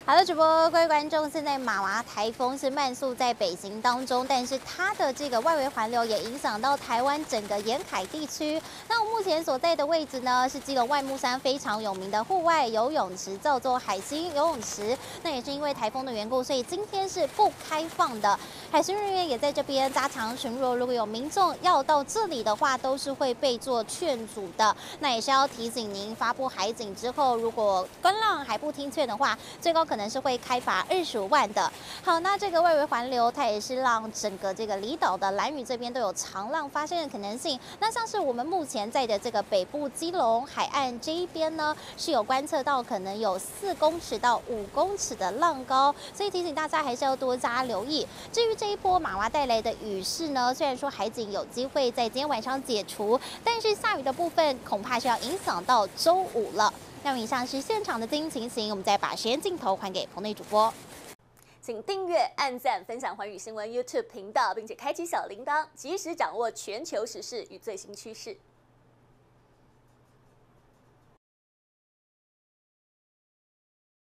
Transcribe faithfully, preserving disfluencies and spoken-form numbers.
好的，主播各位观众，现在马娃台风是慢速在北行当中，但是它的这个外围环流也影响到台湾整个沿海地区。那我目前所在的位置呢，是基隆外木山非常有名的户外游泳池，叫做海星游泳池。那也是因为台风的缘故，所以今天是不开放的。海巡人员也在这边加强巡逻，如果有民众要到这里的话，都是会被做劝阻的。那也是要提醒您，发布海警之后，如果观浪还不听劝的话，最高可能是会开罚二十五万的。好，那这个外围环流，它也是让整个这个离岛的兰屿这边都有长浪发生的可能性。那像是我们目前在的这个北部基隆海岸这一边呢，是有观测到可能有四公尺到五公尺的浪高，所以提醒大家还是要多加留意。至于这一波马娃带来的雨势呢，虽然说海警有机会在今天晚上解除，但是下雨的部分恐怕是要影响到周五了。那么以上是现场的经情形，我们再把时间镜头还给棚内主播。 请订阅、按赞、分享寰宇新闻 YouTube 频道，并且开启小铃铛，及时掌握全球时事与最新趋势。